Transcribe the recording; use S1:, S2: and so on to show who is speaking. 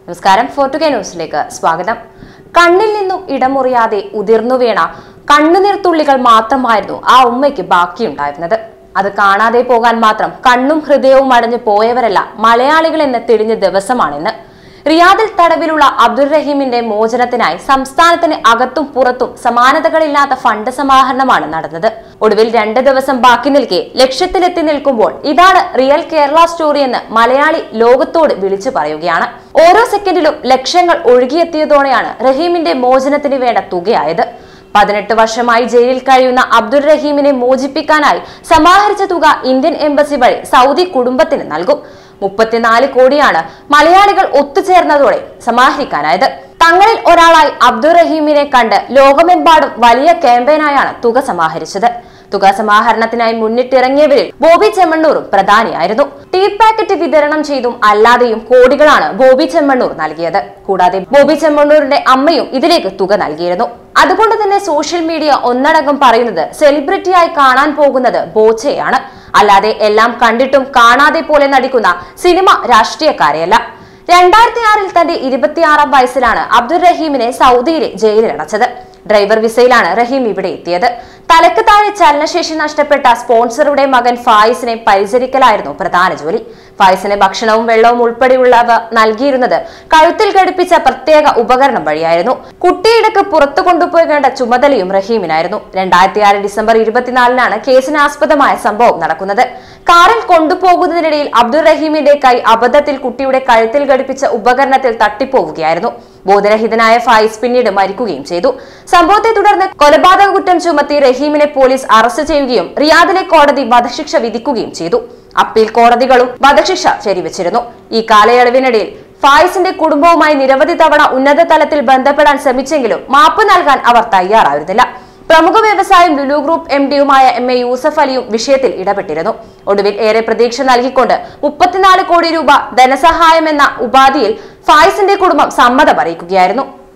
S1: നമസ്കാരം, ഫോർട്ടുഗേ ന്യൂസിലേക്ക് സ്വാഗതം. കണ്ണിൽ നിന്നും ഇടമുറിയാതെ ഉതിർന്നു വീണ കണ്ണുനീർത്തുള്ളികൾ മാത്രമായിരുന്നു ആ ഉമ്മയ്ക്ക് ബാക്കിയുണ്ടായിരുന്നത്. അത് കാണാതെ പോകാൻ മാത്രം കണ്ണും ഹൃദയവും അടഞ്ഞു പോയവരല്ല മലയാളികൾ എന്ന് തെളിഞ്ഞ ദിവസമാണിന്ന്. റിയാദിൽ തടവിലുള്ള അബ്ദുൾ റഹീമിന്റെ മോചനത്തിനായി സംസ്ഥാനത്തിന് അകത്തും പുറത്തും സമാനതകളില്ലാത്ത ഫണ്ട് സമാഹരണമാണ് നടന്നത്. ഒടുവിൽ 2 ദിവസം ബാക്കി നിൽക്കെ ലക്ഷ്യത്തിലെത്തി നിൽക്കുമ്പോൾ ഇതാണ് റിയൽ കേരള സ്റ്റോറി എന്ന് മലയാളി ലോകത്തോട് വിളിച്ചു പറയുകയാണ്. ഓരോ സെക്കൻഡിലും ലക്ഷങ്ങൾ ഒഴുകിയെത്തിയതോടെയാണ് റഹീമിന്റെ മോചനത്തിന് വേണ്ട തുകയായത്. 18 വർഷമായി ജയിലിൽ കഴിയുന്ന അബ്ദുൾ റഹീമിനെ മോചിപ്പിക്കാനായി സമാഹരിച്ച തുക ഇന്ത്യൻ എംബസി വഴി സൗദി കുടുംബത്തിന് നൽകും. 34 കോടിയാണ് മലയാളികൾ ഒത്തുചേർന്നതോടെ സമാഹരിക്കാനായത്. തങ്ങളിൽ ഒരാളായി അബ്ദുൾ റഹീമിനെ കണ്ട് ലോകമെമ്പാടും വലിയ ക്യാമ്പയിനായാണ് തുക സമാഹരിച്ചത്. തുക സമാഹരണത്തിനായി മുന്നിട്ടിറങ്ങിയവരിൽ ബോബി ചെമ്മണ്ണൂറും പ്രധാനിയായിരുന്നു. ടീ പാക്കറ്റ് വിതരണം ചെയ്തും അല്ലാതെയും കോടികളാണ് ബോബി ചെമ്മണ്ണൂർ നൽകിയത്. കൂടാതെ ബോബി ചെമ്മണ്ണൂരിന്റെ അമ്മയും ഇതിലേക്ക് തുക നൽകിയിരുന്നു. അതുകൊണ്ട് തന്നെ സോഷ്യൽ മീഡിയ ഒന്നടങ്കം പറയുന്നത് സെലിബ്രിറ്റിയായി കാണാൻ പോകുന്നത് ബോച്ചയാണ്, അല്ലാതെ എല്ലാം കണ്ടിട്ടും കാണാതെ പോലെ നടിക്കുന്ന സിനിമ രാഷ്ട്രീയക്കാരെയല്ല. 2006-ൽ തന്റെ 26-ാം വയസ്സിലാണ് അബ്ദുൾ റഹീമിനെ സൗദിയിലെ ജയിലിൽ അടച്ചത്. ഡ്രൈവർ വിസയിലാണ് റഹീം ഇവിടെ എത്തിയത്. തലക്ക് താഴെ ചലനശേഷി നഷ്ടപ്പെട്ട സ്പോൺസറുടെ മകൻ ഫായിസിനെ പരിചരിക്കലായിരുന്നു പ്രധാന ജോലി. ഫായിസിന് ഭക്ഷണവും വെള്ളവും ഉൾപ്പെടെയുള്ളവ നൽകിയിരുന്നത് കഴുത്തിൽ ഘടിപ്പിച്ച പ്രത്യേക ഉപകരണം വഴിയായിരുന്നു. കുട്ടിയിടക്ക് പുറത്തു കൊണ്ടുപോകേണ്ട ചുമതലയും റഹീമിനായിരുന്നു. 2006 ഡിസംബർ 24-നാണ് കേസിനാസ്പദമായ സംഭവം നടക്കുന്നത്. കാറിൽ കൊണ്ടുപോകുന്നതിനിടയിൽ അബ്ദുൾ റഹീമിന്റെ കൈ അബദ്ധത്തിൽ കുട്ടിയുടെ കഴുത്തിൽ ഘടിപ്പിച്ച ഉപകരണത്തിൽ തട്ടിപ്പോവുകയായിരുന്നു. ബോധരഹിതനായ ഫായിസ് പിന്നീട് മരിക്കുകയും ചെയ്തു. സംഭവത്തെ തുടർന്ന് കൊലപാതക കുറ്റം ചുമത്തി റഹീമിനെ പോലീസ് അറസ്റ്റ് ചെയ്യുകയും റിയാദിലെ കോടതി വധശിക്ഷ വിധിക്കുകയും ചെയ്തു. അപ്പീൽ കോടതികളും വധശിക്ഷ ശരിവച്ചിരുന്നു. ഈ കാലയളവിനിടയിൽ ഫായിസിന്റെ കുടുംബവുമായി നിരവധി തവണ ഉന്നത തലത്തിൽ ബന്ധപ്പെടാൻ ശ്രമിച്ചെങ്കിലും മാപ്പ് നൽകാൻ അവർ തയ്യാറായിരുന്നില്ല. പ്രമുഖ വ്യവസായം ലുലു ഗ്രൂപ്പ് MD-യുമായ MA യൂസഫ് അലിയും വിഷയത്തിൽ ഇടപെട്ടിരുന്നു. ഒടുവിൽ ഏറെ പ്രതീക്ഷ നൽകിക്കൊണ്ട് 34 കോടി രൂപ ധനസഹായമെന്ന ഉപാധിയിൽ ഫായിസിന്റെ കുടുംബം സമ്മതം അറിയിക്കുകയായിരുന്നു.